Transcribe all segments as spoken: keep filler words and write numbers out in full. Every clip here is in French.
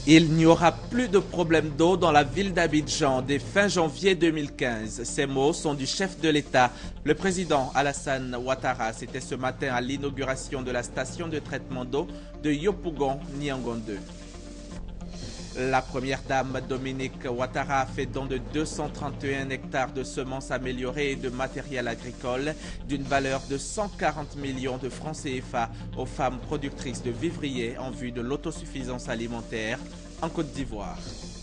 Il n'y aura plus de problème d'eau dans la ville d'Abidjan dès fin janvier deux mille quinze. Ces mots sont du chef de l'État. Le président Alassane Ouattara, c'était ce matin à l'inauguration de la station de traitement d'eau de Yopougon-Niangondo. La première dame Dominique Ouattara a fait don de deux cent trente et un hectares de semences améliorées et de matériel agricole d'une valeur de cent quarante millions de francs C F A aux femmes productrices de vivriers en vue de l'autosuffisance alimentaire en Côte d'Ivoire.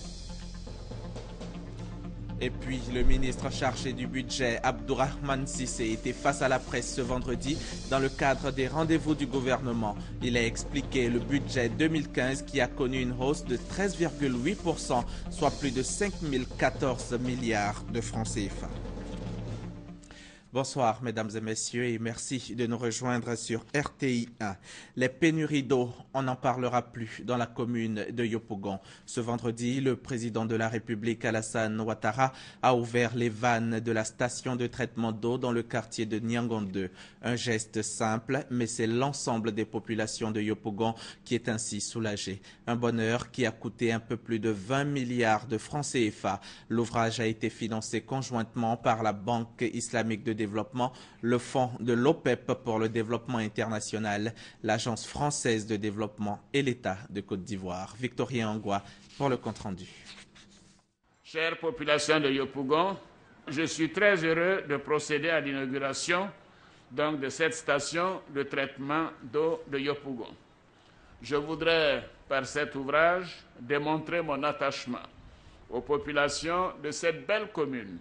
Et puis, le ministre chargé du budget, Abdourahmane Cissé, était face à la presse ce vendredi dans le cadre des rendez-vous du gouvernement. Il a expliqué le budget deux mille quinze qui a connu une hausse de treize virgule huit pour cent, soit plus de cinq mille quatorze milliards de francs C F A. Bonsoir, mesdames et messieurs, et merci de nous rejoindre sur R T I un. Les pénuries d'eau, on n'en parlera plus dans la commune de Yopougon. Ce vendredi, le président de la République, Alassane Ouattara, a ouvert les vannes de la station de traitement d'eau dans le quartier de Niangondo. Un geste simple, mais c'est l'ensemble des populations de Yopougon qui est ainsi soulagé. Un bonheur qui a coûté un peu plus de vingt milliards de francs C F A. L'ouvrage a été financé conjointement par la Banque islamique de développement, le Fonds de l'O P E P pour le développement international, l'Agence française de développement et l'État de Côte d'Ivoire. Victorien Angwa pour le compte-rendu. Chère population de Yopougon, je suis très heureux de procéder à l'inauguration donc de cette station de traitement d'eau de Yopougon. Je voudrais, par cet ouvrage, démontrer mon attachement aux populations de cette belle commune.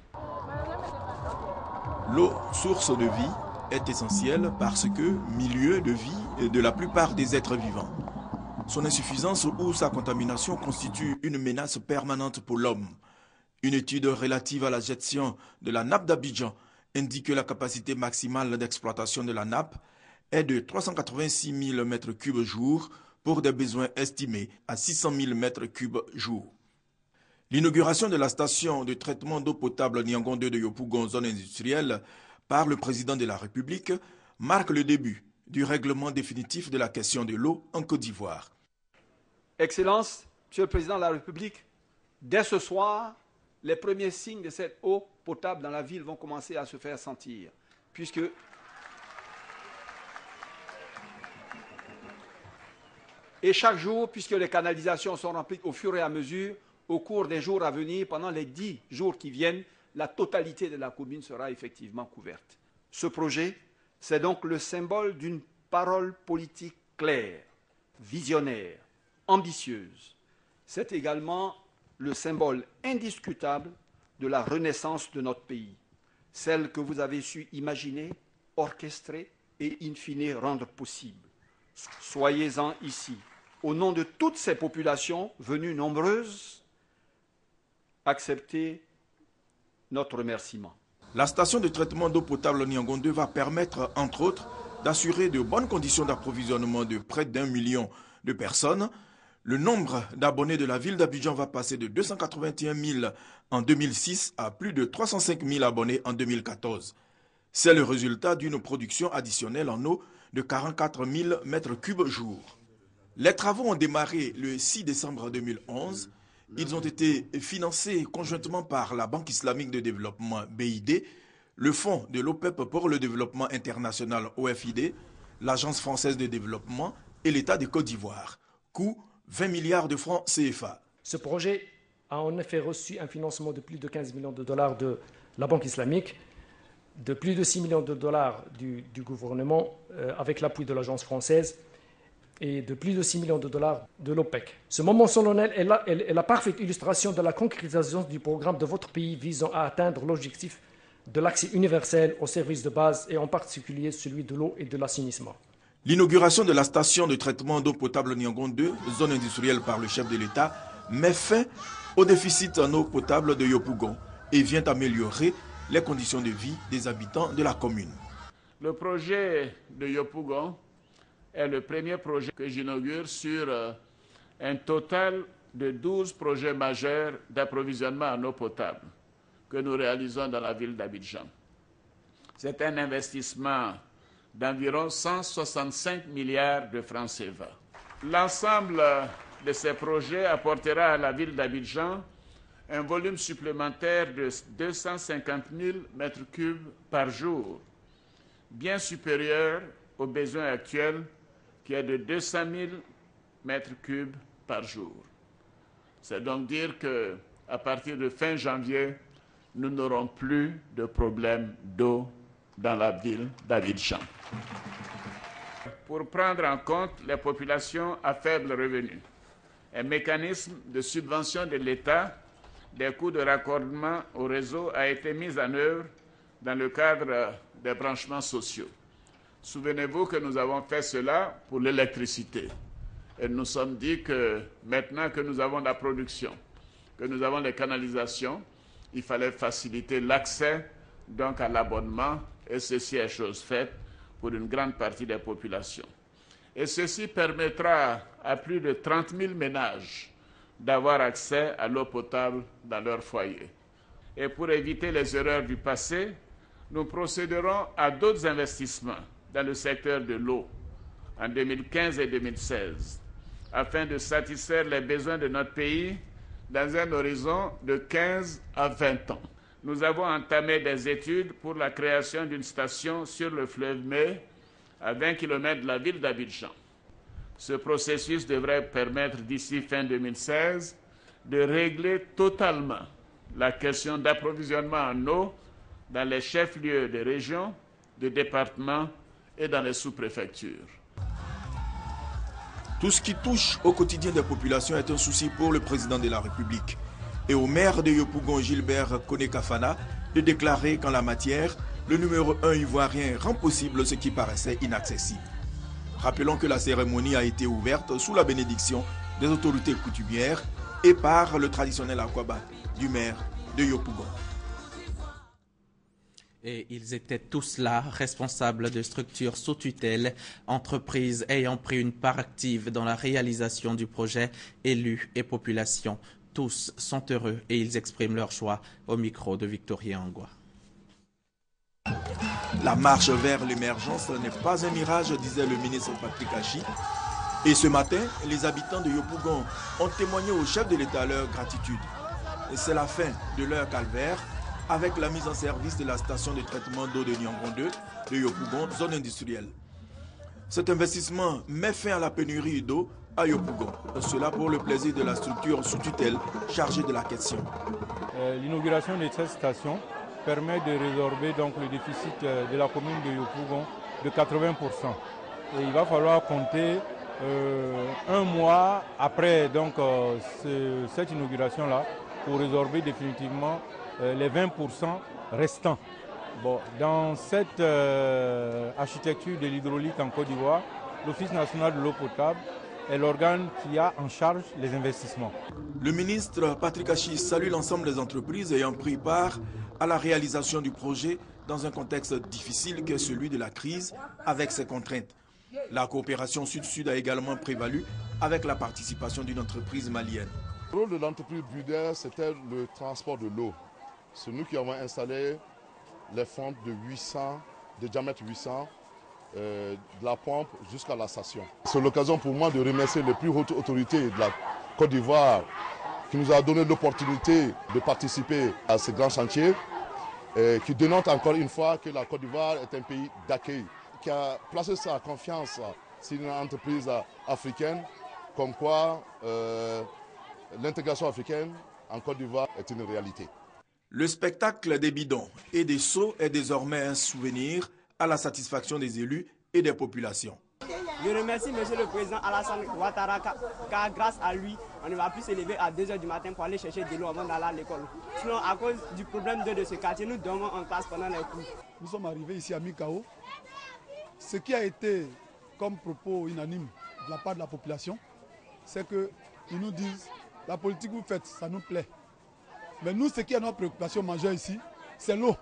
L'eau, source de vie, est essentielle parce que milieu de vie de la plupart des êtres vivants. Son insuffisance ou sa contamination constitue une menace permanente pour l'homme. Une étude relative à la gestion de la nappe d'Abidjan indique que la capacité maximale d'exploitation de la nappe est de trois cent quatre-vingt-six mille mètres cubes jour pour des besoins estimés à six cent mille mètres cubes jour. L'inauguration de la station de traitement d'eau potable Niangondo de Yopougon, zone industrielle, par le président de la République, marque le début du règlement définitif de la question de l'eau en Côte d'Ivoire. Excellence, Monsieur le Président de la République, dès ce soir, les premiers signes de cette eau potable dans la ville vont commencer à se faire sentir, puisque et chaque jour, puisque les canalisations sont remplies au fur et à mesure, au cours des jours à venir, pendant les dix jours qui viennent, la totalité de la commune sera effectivement couverte. Ce projet, c'est donc le symbole d'une parole politique claire, visionnaire, ambitieuse. C'est également le symbole indiscutable de la renaissance de notre pays, celle que vous avez su imaginer, orchestrer et in fine rendre possible. Soyez-en ici, au nom de toutes ces populations venues nombreuses, acceptez notre remerciement. La station de traitement d'eau potable Niangondo va permettre, entre autres, d'assurer de bonnes conditions d'approvisionnement de près d'un million de personnes. Le nombre d'abonnés de la ville d'Abidjan va passer de deux cent quatre-vingt-et-un mille en deux mille six à plus de trois cent cinq mille abonnés en deux mille quatorze. C'est le résultat d'une production additionnelle en eau de quarante-quatre mille mètres cubes jour. Les travaux ont démarré le six décembre deux mille onze. Ils ont été financés conjointement par la Banque islamique de développement B I D, le Fonds de l'O P E P pour le développement international O F I D, l'Agence française de développement et l'État de Côte d'Ivoire. Coût vingt milliards de francs C F A. Ce projet a en effet reçu un financement de plus de quinze millions de dollars de la Banque islamique, de plus de six millions de dollars du, du gouvernement euh, avec l'appui de l'Agence française et de plus de six millions de dollars de l'OPEC. Ce moment solennel est la, est la parfaite illustration de la concrétisation du programme de votre pays visant à atteindre l'objectif de l'accès universel aux services de base et en particulier celui de l'eau et de l'assainissement. L'inauguration de la station de traitement d'eau potable Niangondo, zone industrielle par le chef de l'État, met fin au déficit en eau potable de Yopougon et vient améliorer les conditions de vie des habitants de la commune. Le projet de Yopougon est le premier projet que j'inaugure sur un total de douze projets majeurs d'approvisionnement en eau potable que nous réalisons dans la ville d'Abidjan. C'est un investissement d'environ cent soixante-cinq milliards de francs C F A. L'ensemble de ces projets apportera à la ville d'Abidjan un volume supplémentaire de deux cent cinquante mille mètres cubes par jour, bien supérieur aux besoins actuels qui est de deux cent mille mètres cubes par jour. C'est donc dire qu'à partir de fin janvier, nous n'aurons plus de problème d'eau dans la ville d'Abidjan. Pour prendre en compte les populations à faible revenu, un mécanisme de subvention de l'État des coûts de raccordement au réseau a été mis en œuvre dans le cadre des branchements sociaux. Souvenez-vous que nous avons fait cela pour l'électricité. Et nous nous sommes dit que maintenant que nous avons la production, que nous avons les canalisations, il fallait faciliter l'accès donc à l'abonnement, et ceci est chose faite pour une grande partie des populations. Et ceci permettra à plus de trente mille ménages d'avoir accès à l'eau potable dans leur foyer. Et pour éviter les erreurs du passé, nous procéderons à d'autres investissements dans le secteur de l'eau en deux mille quinze et deux mille seize, afin de satisfaire les besoins de notre pays dans un horizon de quinze à vingt ans. Nous avons entamé des études pour la création d'une station sur le fleuve Mai, à vingt kilomètres de la ville d'Abidjan. Ce processus devrait permettre d'ici fin deux mille seize de régler totalement la question d'approvisionnement en eau dans les chefs-lieux de régions, de départements et dans les sous-préfectures. Tout ce qui touche au quotidien des populations est un souci pour le président de la République. Et au maire de Yopougon, Gilbert Kone-Kafana, de déclarer qu'en la matière, le numéro un ivoirien rend possible ce qui paraissait inaccessible. Rappelons que la cérémonie a été ouverte sous la bénédiction des autorités coutumières et par le traditionnel aquabat du maire de Yopougon. Et ils étaient tous là, responsables de structures sous tutelle, entreprises ayant pris une part active dans la réalisation du projet, élus et population. Tous sont heureux et ils expriment leur joie au micro de Victorien Angwa. La marche vers l'émergence n'est pas un mirage, disait le ministre Patrick Achi. Et ce matin, les habitants de Yopougon ont témoigné au chef de l'État leur gratitude. C'est la fin de leur calvaire avec la mise en service de la station de traitement d'eau de Niangon deux de Yopougon, zone industrielle. Cet investissement met fin à la pénurie d'eau à Yopougon. Cela pour le plaisir de la structure sous tutelle chargée de la question. Euh, L'inauguration de cette station permet de résorber donc le déficit de la commune de Yopougon de quatre-vingts pour cent. Et il va falloir compter euh, un mois après donc, euh, ce, cette inauguration-là pour résorber définitivement euh, les vingt pour cent restants. Bon, dans cette euh, architecture de l'hydraulique en Côte d'Ivoire, l'Office national de l'eau potable est l'organe qui a en charge les investissements. Le ministre Patrick Achi salue l'ensemble des entreprises ayant pris part à la réalisation du projet dans un contexte difficile qu'est celui de la crise avec ses contraintes. La coopération sud-sud a également prévalu avec la participation d'une entreprise malienne. Le rôle de l'entreprise Buder, c'était le transport de l'eau. C'est nous qui avons installé les fontes de huit cents, de diamètre huit cents, euh, de la pompe jusqu'à la station. C'est l'occasion pour moi de remercier les plus hautes autorités de la Côte d'Ivoire qui nous a donné l'opportunité de participer à ce grand chantier, et qui dénote encore une fois que la Côte d'Ivoire est un pays d'accueil, qui a placé sa confiance sur une entreprise africaine, comme quoi euh, l'intégration africaine en Côte d'Ivoire est une réalité. Le spectacle des bidons et des seaux est désormais un souvenir à la satisfaction des élus et des populations. Je remercie M. le Président Alassane Ouattara car grâce à lui, on ne va plus se lever à deux heures du matin pour aller chercher de l'eau avant d'aller à l'école. Sinon, à cause du problème d'eau de ce quartier, nous dormons en classe pendant les cours. Nous sommes arrivés ici à Mikao. Ce qui a été comme propos unanime de la part de la population, c'est qu'ils nous disent la politique que vous faites, ça nous plaît. Mais nous, ce qui est notre préoccupation majeure ici, c'est l'eau.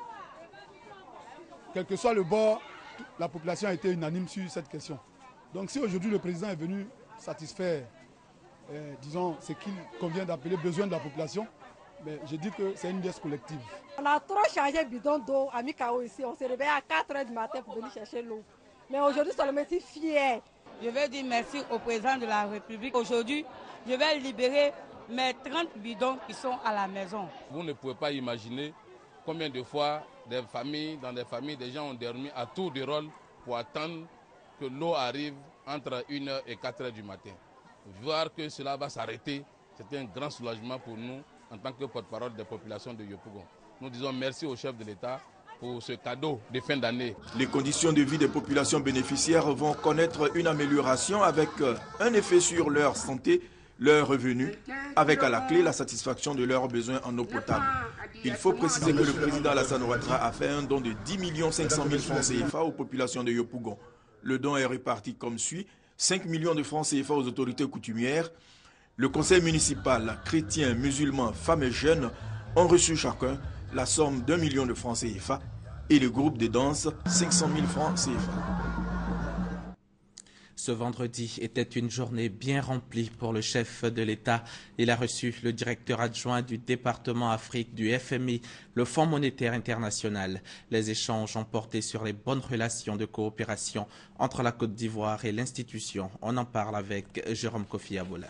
Quel que soit le bord, la population a été unanime sur cette question. Donc si aujourd'hui le président est venu satisfaire, euh, disons, ce qu'il convient d'appeler besoin de la population, mais je dis que c'est une geste collective. On a trop changé le bidon d'eau à Mikao ici. On s'est réveillé à quatre heures du matin pour venir chercher l'eau. Mais aujourd'hui, seulement je suis fier je vais dire merci au président de la République. Aujourd'hui, je vais libérer mes trente bidons qui sont à la maison. Vous ne pouvez pas imaginer combien de fois des familles, dans des familles, des gens ont dormi à tour de rôle pour attendre que l'eau arrive entre une heure et quatre heures du matin. Voir que cela va s'arrêter, c'est un grand soulagement pour nous en tant que porte-parole des populations de Yopougon. Nous disons merci au chef de l'État pour ce cadeau de fin d'année. Les conditions de vie des populations bénéficiaires vont connaître une amélioration avec un effet sur leur santé, leurs revenus, avec à la clé la satisfaction de leurs besoins en eau potable. Il faut préciser que le président Alassane Ouattara a fait un don de dix millions cinq cent mille francs C F A aux populations de Yopougon. Le don est réparti comme suit: cinq millions de francs C F A aux autorités coutumières. Le conseil municipal, chrétiens, musulmans, femmes et jeunes ont reçu chacun la somme d'un million de francs C F A et le groupe de danse cinq cent mille francs C F A. Ce vendredi était une journée bien remplie pour le chef de l'État. Il a reçu le directeur adjoint du département Afrique du F M I, le Fonds monétaire international. Les échanges ont porté sur les bonnes relations de coopération entre la Côte d'Ivoire et l'institution. On en parle avec Jérôme Kofi Abola.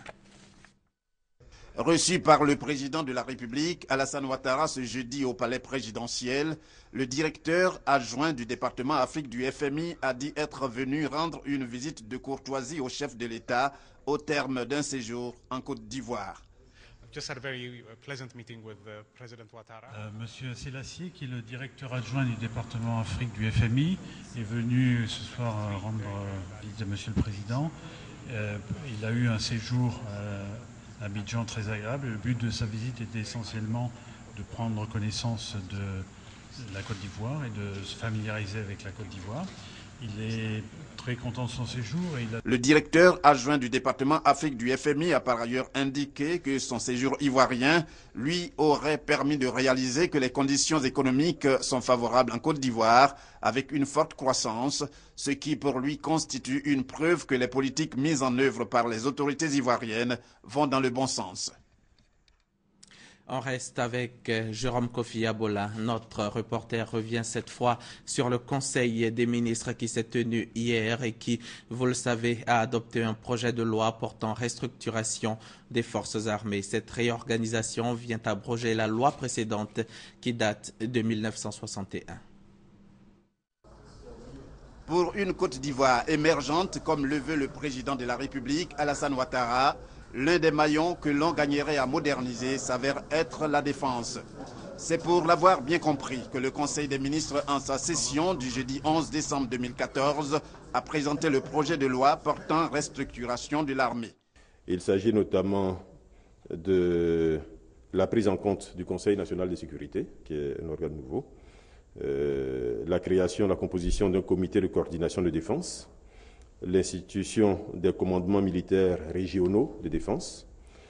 Reçu par le président de la République, Alassane Ouattara, ce jeudi au palais présidentiel, le directeur adjoint du département Afrique du F M I a dit être venu rendre une visite de courtoisie au chef de l'État au terme d'un séjour en Côte d'Ivoire. Euh, Monsieur Selassie, qui est le directeur adjoint du département Afrique du F M I, est venu ce soir rendre euh, visite à Monsieur le Président. Euh, il a eu un séjour euh, à Abidjan très agréable. Le but de sa visite était essentiellement de prendre connaissance de la Côte d'Ivoire et de se familiariser avec la Côte d'Ivoire. Il est très content de son séjour. Et il a... Le directeur adjoint du département Afrique du F M I a par ailleurs indiqué que son séjour ivoirien lui aurait permis de réaliser que les conditions économiques sont favorables en Côte d'Ivoire avec une forte croissance, ce qui pour lui constitue une preuve que les politiques mises en œuvre par les autorités ivoiriennes vont dans le bon sens. On reste avec Jérôme Kofi Abola. Notre reporter revient cette fois sur le Conseil des ministres qui s'est tenu hier et qui, vous le savez, a adopté un projet de loi portant restructuration des forces armées. Cette réorganisation vient abroger la loi précédente qui date de mille neuf cent soixante et un. Pour une Côte d'Ivoire émergente, comme le veut le président de la République, Alassane Ouattara, l'un des maillons que l'on gagnerait à moderniser s'avère être la défense. C'est pour l'avoir bien compris que le Conseil des ministres, en sa session du jeudi onze décembre deux mille quatorze, a présenté le projet de loi portant restructuration de l'armée. Il s'agit notamment de la prise en compte du Conseil national de sécurité, qui est un organe nouveau, euh, la création, la composition d'un comité de coordination de défense, l'institution des commandements militaires régionaux de défense.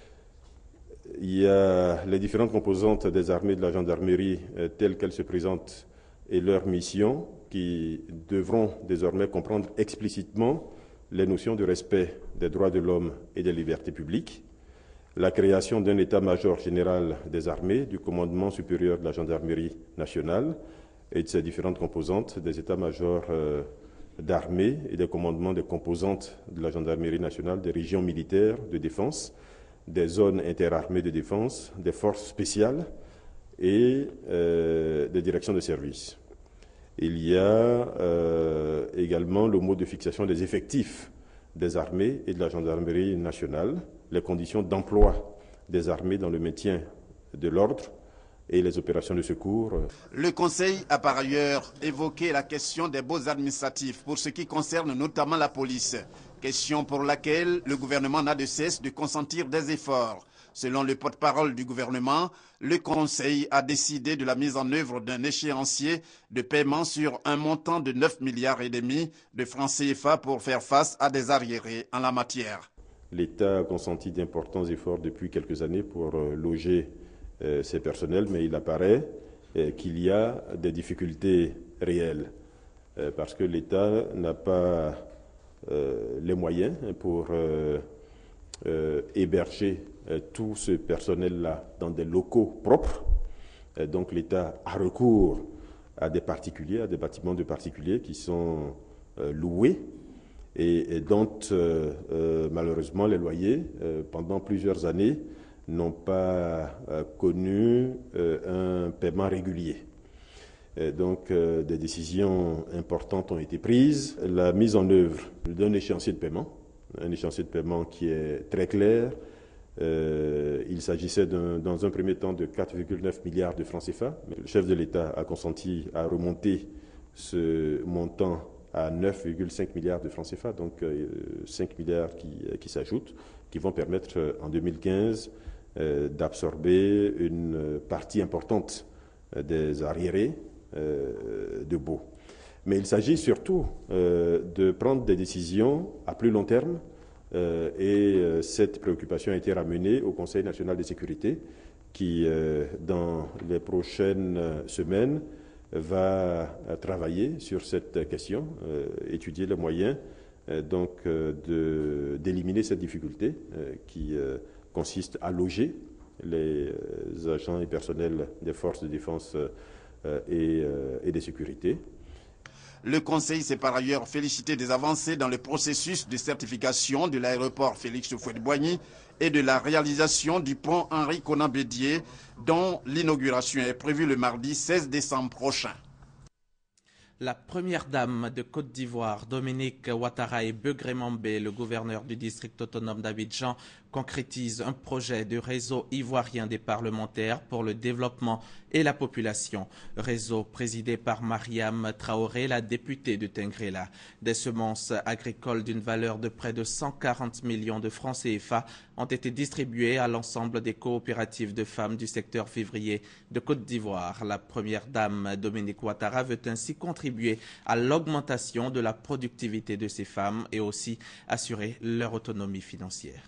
Il y a les différentes composantes des armées de la gendarmerie euh, telles qu'elles se présentent et leurs missions qui devront désormais comprendre explicitement les notions de respect des droits de l'homme et des libertés publiques, la création d'un état-major général des armées, du commandement supérieur de la gendarmerie nationale et de ses différentes composantes, des états-majors euh, d'armée et des commandements des composantes de la gendarmerie nationale, des régions militaires de défense, des zones interarmées de défense, des forces spéciales et euh, des directions de service. Il y a euh, également le mode de fixation des effectifs des armées et de la gendarmerie nationale, les conditions d'emploi des armées dans le maintien de l'ordre et les opérations de secours. Le Conseil a par ailleurs évoqué la question des baux administratifs pour ce qui concerne notamment la police, question pour laquelle le gouvernement n'a de cesse de consentir des efforts. Selon le porte-parole du gouvernement, le Conseil a décidé de la mise en œuvre d'un échéancier de paiement sur un montant de neuf milliards et demi de francs C F A pour faire face à des arriérés en la matière. L'État a consenti d'importants efforts depuis quelques années pour loger Euh, ces personnels, mais il apparaît euh, qu'il y a des difficultés réelles euh, parce que l'État n'a pas euh, les moyens pour euh, euh, héberger euh, tout ce personnel-là dans des locaux propres. Euh, donc l'État a recours à des particuliers, à des bâtiments de particuliers qui sont euh, loués et, et dont euh, euh, malheureusement les loyers, euh, pendant plusieurs années, n'ont pas euh, connu euh, un paiement régulier. Et donc euh, des décisions importantes ont été prises. La mise en œuvre d'un échéancier de paiement, un échéancier de paiement qui est très clair. Euh, il s'agissait dans un premier temps de quatre virgule neuf milliards de francs C F A. Le chef de l'État a consenti à remonter ce montant à neuf virgule cinq milliards de francs C F A, donc euh, cinq milliards qui, qui s'ajoutent, qui vont permettre euh, en deux mille quinze euh, d'absorber une partie importante euh, des arriérés euh, de baux. Mais il s'agit surtout euh, de prendre des décisions à plus long terme euh, et euh, cette préoccupation a été ramenée au Conseil national de sécurité qui, euh, dans les prochaines semaines, va travailler sur cette question, euh, étudier les moyens euh, donc euh, de, d'éliminer cette difficulté euh, qui euh, consiste à loger les euh, agents et personnels des forces de défense euh, et, euh, et de sécurité. Le Conseil s'est par ailleurs félicité des avancées dans le processus de certification de l'aéroport Félix Houphouët-Boigny et de la réalisation du pont Henri Konan Bédié, dont l'inauguration est prévue le mardi seize décembre prochain. La première dame de Côte d'Ivoire, Dominique Ouattara et Begré Mambé, le gouverneur du district autonome d'Abidjan, concrétise un projet de réseau ivoirien des parlementaires pour le développement et la population. Réseau présidé par Mariam Traoré, la députée de Tengrela. Des semences agricoles d'une valeur de près de cent quarante millions de francs C F A ont été distribuées à l'ensemble des coopératives de femmes du secteur février de Côte d'Ivoire. La première dame, Dominique Ouattara, veut ainsi contribuer à l'augmentation de la productivité de ces femmes et aussi assurer leur autonomie financière.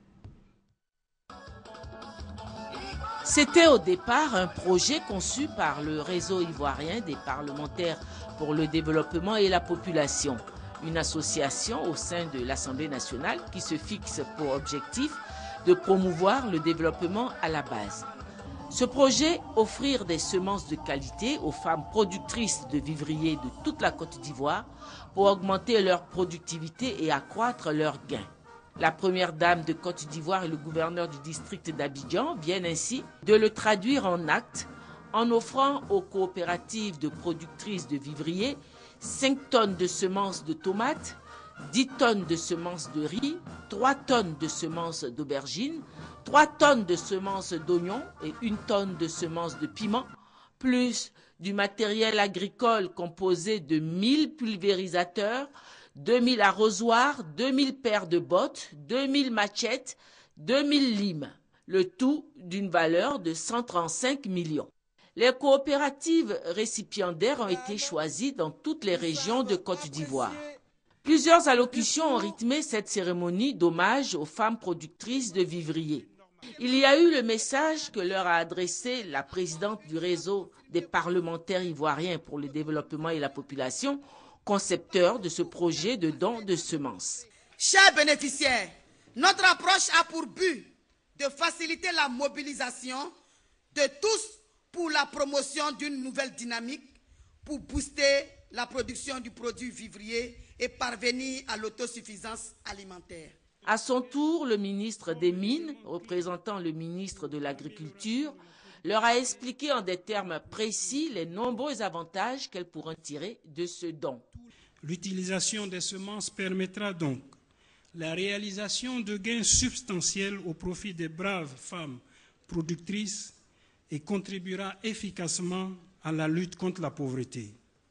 C'était au départ un projet conçu par le réseau ivoirien des parlementaires pour le développement et la population, une association au sein de l'Assemblée nationale qui se fixe pour objectif de promouvoir le développement à la base. Ce projet, offrir des semences de qualité aux femmes productrices de vivriers de toute la Côte d'Ivoire pour augmenter leur productivité et accroître leurs gains. La première dame de Côte d'Ivoire et le gouverneur du district d'Abidjan viennent ainsi de le traduire en actes en offrant aux coopératives de productrices de vivriers cinq tonnes de semences de tomates, dix tonnes de semences de riz, trois tonnes de semences d'aubergines, trois tonnes de semences d'oignons et une tonne de semences de piment, plus du matériel agricole composé de mille pulvérisateurs, deux mille arrosoirs, deux mille paires de bottes, deux mille machettes, deux mille limes, le tout d'une valeur de cent trente-cinq millions. Les coopératives récipiendaires ont été choisies dans toutes les régions de Côte d'Ivoire. Plusieurs allocutions ont rythmé cette cérémonie d'hommage aux femmes productrices de vivriers. Il y a eu le message que leur a adressé la présidente du réseau des parlementaires ivoiriens pour le développement et la population, concepteur de ce projet de don de semences. Chers bénéficiaires, notre approche a pour but de faciliter la mobilisation de tous pour la promotion d'une nouvelle dynamique pour booster la production du produit vivrier et parvenir à l'autosuffisance alimentaire. À son tour, le ministre des Mines, représentant le ministre de l'Agriculture, leur a expliqué en des termes précis les nombreux avantages qu'elles pourront tirer de ce don. L'utilisation des semences permettra donc la réalisation de gains substantiels au profit des braves femmes productrices et contribuera efficacement à la lutte contre la pauvreté.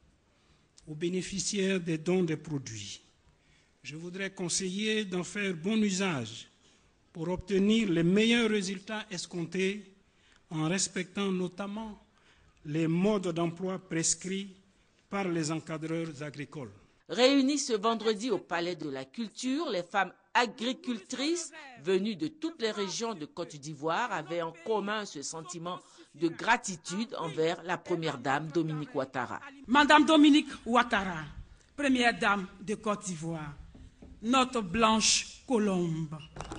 Aux bénéficiaires des dons des produits, je voudrais conseiller d'en faire bon usage pour obtenir les meilleurs résultats escomptés en respectant notamment les modes d'emploi prescrits par les encadreurs agricoles. Réunies ce vendredi au Palais de la Culture, les femmes agricultrices venues de toutes les régions de Côte d'Ivoire avaient en commun ce sentiment de gratitude envers la première dame Dominique Ouattara. Madame Dominique Ouattara, première dame de Côte d'Ivoire, notre blanche colombe.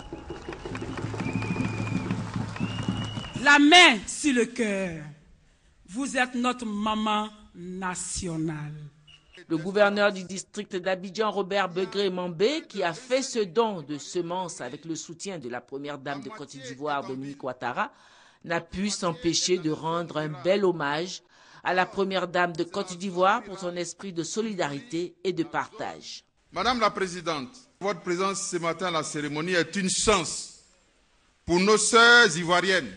La main sur le cœur, vous êtes notre maman nationale. Le gouverneur du district d'Abidjan, Robert Begré-Mambé, qui a fait ce don de semences avec le soutien de la première dame de Côte d'Ivoire, Dominique Ouattara, n'a pu s'empêcher de rendre un bel hommage à la première dame de Côte d'Ivoire pour son esprit de solidarité et de partage. Madame la Présidente, votre présence ce matin à la cérémonie est une chance pour nos sœurs ivoiriennes,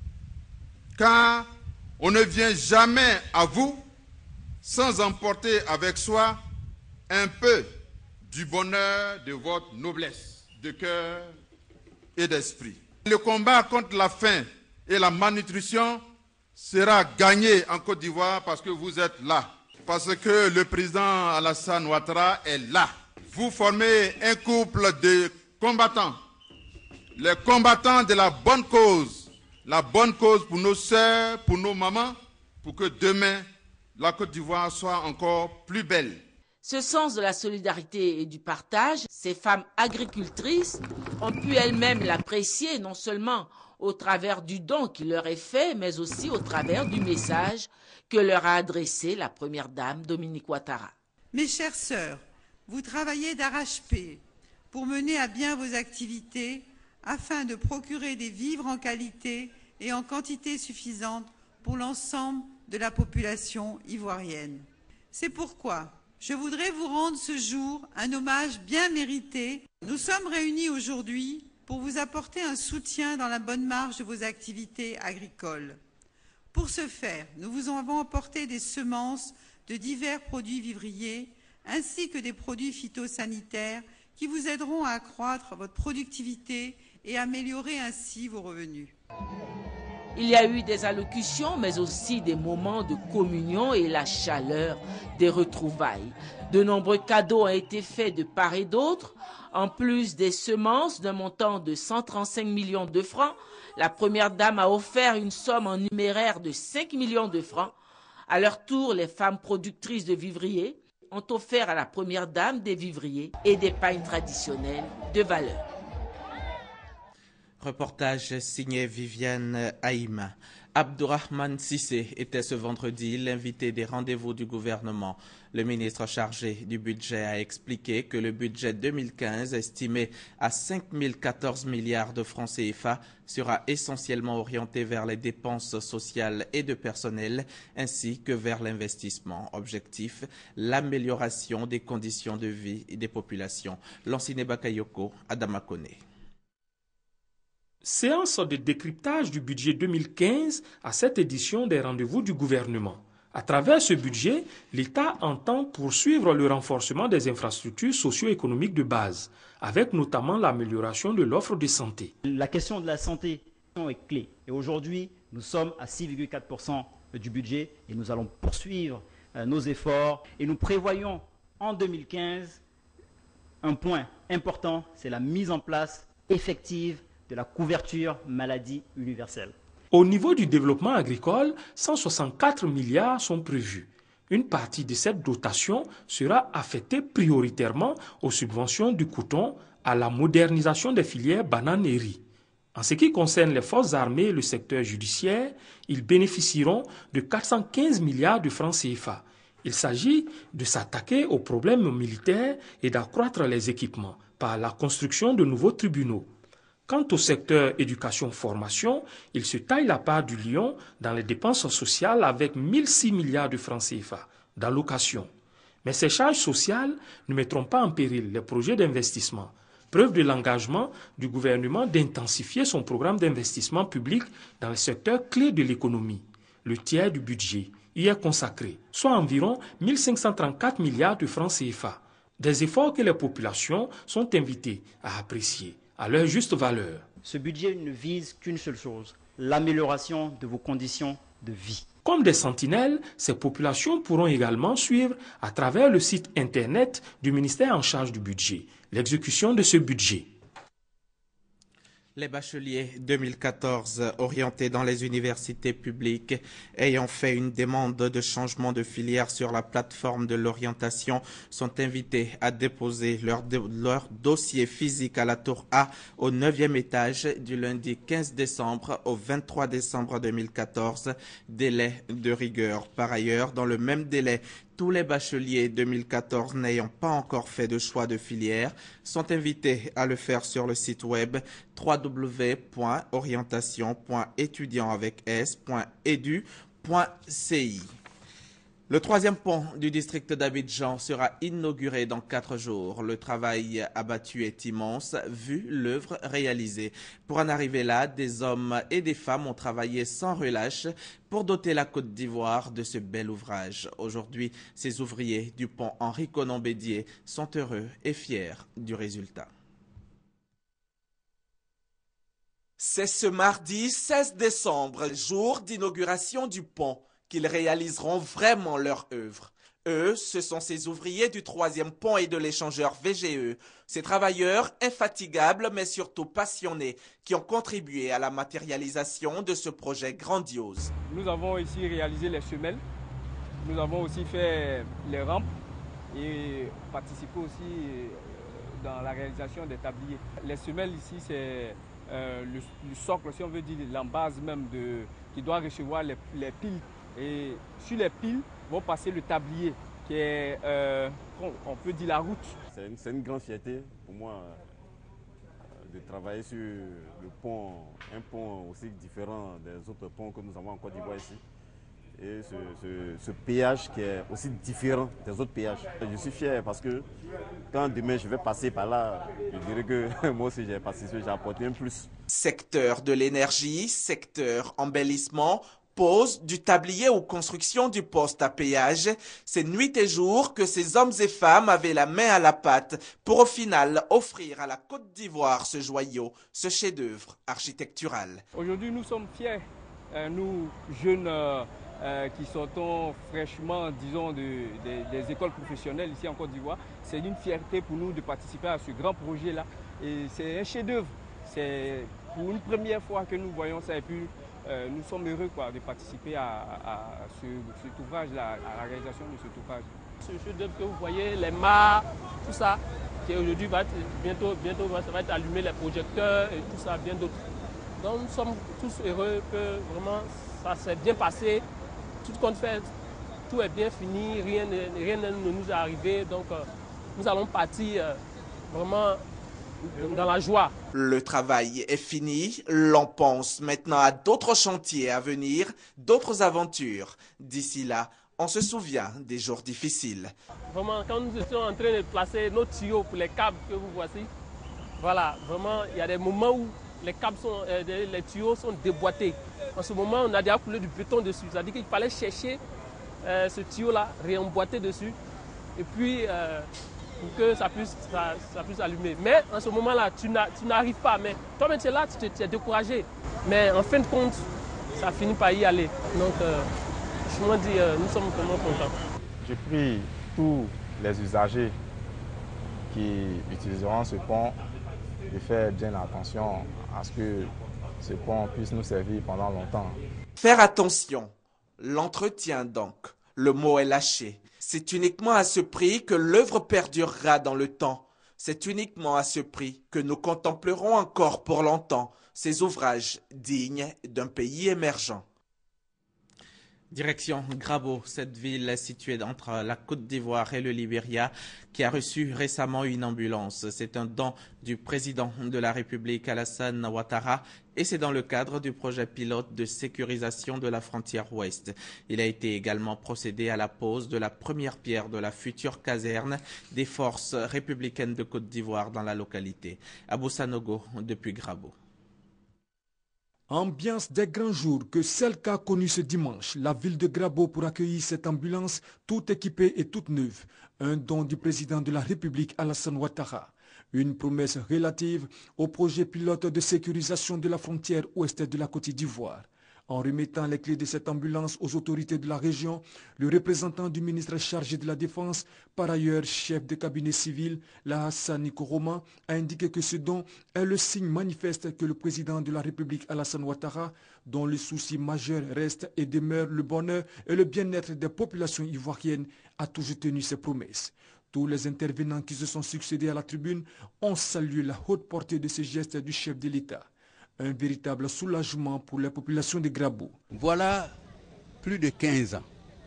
car on ne vient jamais à vous sans emporter avec soi un peu du bonheur de votre noblesse de cœur et d'esprit. Le combat contre la faim et la malnutrition sera gagné en Côte d'Ivoire parce que vous êtes là, parce que le président Alassane Ouattara est là. Vous formez un couple de combattants, les combattants de la bonne cause, la bonne cause pour nos sœurs, pour nos mamans, pour que demain, la Côte d'Ivoire soit encore plus belle. Ce sens de la solidarité et du partage, ces femmes agricultrices ont pu elles-mêmes l'apprécier non seulement au travers du don qui leur est fait, mais aussi au travers du message que leur a adressé la première dame Dominique Ouattara. Mes chères sœurs, vous travaillez d'arrache-pied pour mener à bien vos activités afin de procurer des vivres en qualité et en quantité suffisante pour l'ensemble de la population ivoirienne. C'est pourquoi je voudrais vous rendre ce jour un hommage bien mérité. Nous sommes réunis aujourd'hui pour vous apporter un soutien dans la bonne marche de vos activités agricoles. Pour ce faire, nous vous avons apporté des semences de divers produits vivriers ainsi que des produits phytosanitaires qui vous aideront à accroître votre productivité et améliorer ainsi vos revenus. Il y a eu des allocutions, mais aussi des moments de communion et la chaleur des retrouvailles. De nombreux cadeaux ont été faits de part et d'autre. En plus des semences d'un montant de cent trente-cinq millions de francs, la première dame a offert une somme en numéraire de cinq millions de francs. À leur tour, les femmes productrices de vivriers ont offert à la première dame des vivriers et des pagnes traditionnelles de valeur. Reportage signé Viviane Haïma. Abdourahmane Sissé était ce vendredi l'invité des rendez-vous du gouvernement. Le ministre chargé du budget a expliqué que le budget deux mille quinze, estimé à cinq mille quatorze milliards de francs C F A, sera essentiellement orienté vers les dépenses sociales et de personnel, ainsi que vers l'investissement. Objectif, l'amélioration des conditions de vie des populations. Lanciné Bakayoko, Adama Kone. Séance de décryptage du budget deux mille quinze à cette édition des rendez-vous du gouvernement. À travers ce budget, l'État entend poursuivre le renforcement des infrastructures socio-économiques de base, avec notamment l'amélioration de l'offre de santé. La question de la santé est clé. Et aujourd'hui, nous sommes à six virgule quatre pour cent du budget et nous allons poursuivre nos efforts. Et nous prévoyons en deux mille quinze un point important, c'est la mise en place effective de la couverture maladie universelle. Au niveau du développement agricole, cent soixante-quatre milliards sont prévus. Une partie de cette dotation sera affectée prioritairement aux subventions du coton, à la modernisation des filières bananes et riz. En ce qui concerne les forces armées et le secteur judiciaire, ils bénéficieront de quatre cent quinze milliards de francs C F A. Il s'agit de s'attaquer aux problèmes militaires et d'accroître les équipements par la construction de nouveaux tribunaux. Quant au secteur éducation-formation, il se taille la part du lion dans les dépenses sociales avec mille six milliards de francs C F A d'allocation. Mais ces charges sociales ne mettront pas en péril les projets d'investissement. Preuve de l'engagement du gouvernement d'intensifier son programme d'investissement public dans les secteurs clés de l'économie. Le tiers du budget y est consacré, soit environ mille cinq cent trente-quatre milliards de francs C F A. Des efforts que les populations sont invitées à apprécier à leur juste valeur. Ce budget ne vise qu'une seule chose, l'amélioration de vos conditions de vie. Comme des sentinelles, ces populations pourront également suivre à travers le site internet du ministère en charge du budget l'exécution de ce budget. Les bacheliers deux mille quatorze orientés dans les universités publiques ayant fait une demande de changement de filière sur la plateforme de l'orientation sont invités à déposer leur, leur dossier physique à la tour A au neuvième étage du lundi quinze décembre au vingt-trois décembre deux mille quatorze, délai de rigueur. Par ailleurs, dans le même délai, Tous les bacheliers deux mille quatorze n'ayant pas encore fait de choix de filière sont invités à le faire sur le site web w w w point orientation point étudiant avec s point e d u point c i. Le troisième pont du district d'Abidjan sera inauguré dans quatre jours. Le travail abattu est immense, vu l'œuvre réalisée. Pour en arriver là, des hommes et des femmes ont travaillé sans relâche pour doter la Côte d'Ivoire de ce bel ouvrage. Aujourd'hui, ces ouvriers du pont Henri Konan Bédié sont heureux et fiers du résultat. C'est ce mardi seize décembre, jour d'inauguration du pont, qu'ils réaliseront vraiment leur œuvre. Eux, ce sont ces ouvriers du troisième pont et de l'échangeur V G E, ces travailleurs infatigables mais surtout passionnés qui ont contribué à la matérialisation de ce projet grandiose. Nous avons ici réalisé les semelles, nous avons aussi fait les rampes et participé aussi dans la réalisation des tabliers. Les semelles ici, c'est euh, le, le socle, si on veut dire, l'embase même de, qui doit recevoir les, les piles. Et sur les piles vont passer le tablier qui est, euh, on peut dire, la route. C'est une, une grande fierté pour moi euh, de travailler sur le pont, un pont aussi différent des autres ponts que nous avons en Côte d'Ivoire ici. Et ce, ce, ce péage qui est aussi différent des autres péages. Je suis fier parce que quand demain je vais passer par là, je dirais que moi aussi j'ai participé, j'ai apporté un plus. Secteur de l'énergie, secteur embellissement, pose du tablier ou construction du poste à péage, c'est nuit et jour que ces hommes et femmes avaient la main à la pâte pour au final offrir à la Côte d'Ivoire ce joyau, ce chef-d'œuvre architectural. Aujourd'hui, nous sommes fiers, euh, nous jeunes euh, euh, qui sortons fraîchement, disons, de, de, des écoles professionnelles ici en Côte d'Ivoire. C'est une fierté pour nous de participer à ce grand projet-là. Et c'est un chef-d'œuvre. C'est pour une première fois que nous voyons ça et puis Euh, nous sommes heureux quoi, de participer à, à, à ce, cet ouvrage-là, à la réalisation de cet ouvrage. Ce chef-d'œuvre que vous voyez, les mâts, tout ça, qui aujourd'hui va être, bientôt, bientôt ça va être allumé, les projecteurs et tout ça, bien d'autres. Donc nous sommes tous heureux que vraiment ça s'est bien passé, tout ce qu'on fait, tout est bien fini, rien, rien ne nous est arrivé, donc euh, nous allons partir euh, vraiment dans la joie. Le travail est fini, l'on pense maintenant à d'autres chantiers à venir, d'autres aventures. D'ici là, on se souvient des jours difficiles. Vraiment, quand nous étions en train de placer nos tuyaux pour les câbles que vous voici, voilà, vraiment, il y a des moments où les câbles sont, euh, les tuyaux sont déboîtés. En ce moment, on a déjà coulé du béton dessus. C'est-à-dire qu'il fallait chercher euh, ce tuyau-là, réemboîter dessus, et puis euh, pour que ça puisse, ça, ça puisse allumer. Mais en ce moment-là, tu n'arrives pas. Mais toi-même, tu es là, tu, tu es découragé. Mais en fin de compte, ça finit par y aller. Donc, euh, je me dis, euh, nous sommes vraiment contents. Je prie tous les usagers qui utiliseront ce pont de faire bien attention à ce que ce pont puisse nous servir pendant longtemps. Faire attention, l'entretien donc, le mot est lâché. C'est uniquement à ce prix que l'œuvre perdurera dans le temps. C'est uniquement à ce prix que nous contemplerons encore pour longtemps ces ouvrages dignes d'un pays émergent. Direction Grabo, cette ville située entre la Côte d'Ivoire et le Libéria, qui a reçu récemment une ambulance. C'est un don du président de la République Alassane Ouattara et c'est dans le cadre du projet pilote de sécurisation de la frontière ouest. Il a été également procédé à la pose de la première pierre de la future caserne des forces républicaines de Côte d'Ivoire dans la localité. Abou Sanogo depuis Grabo. Ambiance des grands jours que celle qu'a connue ce dimanche, la ville de Grabo pour accueillir cette ambulance toute équipée et toute neuve. Un don du président de la République Alassane Ouattara. Une promesse relative au projet pilote de sécurisation de la frontière ouest de la Côte d'Ivoire. En remettant les clés de cette ambulance aux autorités de la région, le représentant du ministre chargé de la Défense, par ailleurs chef de cabinet civil, Lahassani Koroma, a indiqué que ce don est le signe manifeste que le président de la République Alassane Ouattara, dont le souci majeur reste et demeure le bonheur et le bien-être des populations ivoiriennes, a toujours tenu ses promesses. Tous les intervenants qui se sont succédés à la tribune ont salué la haute portée de ce geste du chef de l'État. Un véritable soulagement pour la population de Grabo. Voilà plus de quinze ans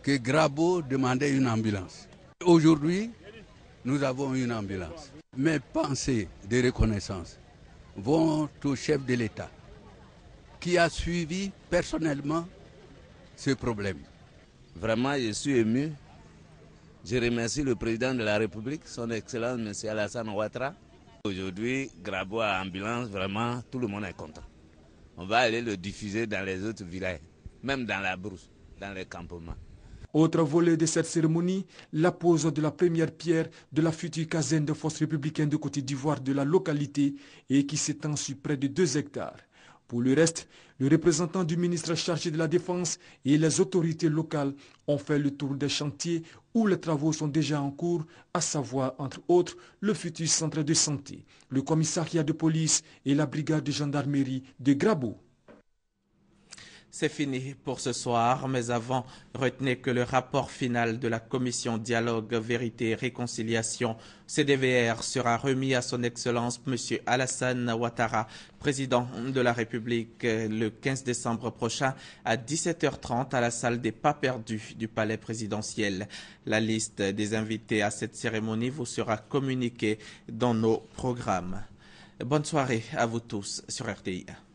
que Grabo demandait une ambulance. Aujourd'hui, nous avons une ambulance. Mes pensées de reconnaissance vont au chef de l'État qui a suivi personnellement ce problème. Vraiment, je suis ému. Je remercie le président de la République, son Excellence M. Alassane Ouattara. Aujourd'hui, Grabo a ambulance, vraiment, tout le monde est content. On va aller le diffuser dans les autres villages, même dans la brousse, dans les campements. Autre volet de cette cérémonie, la pose de la première pierre de la future caserne de forces républicaines de Côte d'Ivoire de la localité et qui s'étend sur près de deux hectares. Pour le reste, le représentant du ministre chargé de la Défense et les autorités locales ont fait le tour des chantiers où les travaux sont déjà en cours, à savoir, entre autres, le futur centre de santé, le commissariat de police et la brigade de gendarmerie de Grabo. C'est fini pour ce soir, mais avant, retenez que le rapport final de la commission Dialogue, Vérité et Réconciliation, C D V R, sera remis à son Excellence M. Alassane Ouattara, président de la République, le quinze décembre prochain à dix-sept heures trente à la salle des Pas Perdus du Palais présidentiel. La liste des invités à cette cérémonie vous sera communiquée dans nos programmes. Bonne soirée à vous tous sur R T I.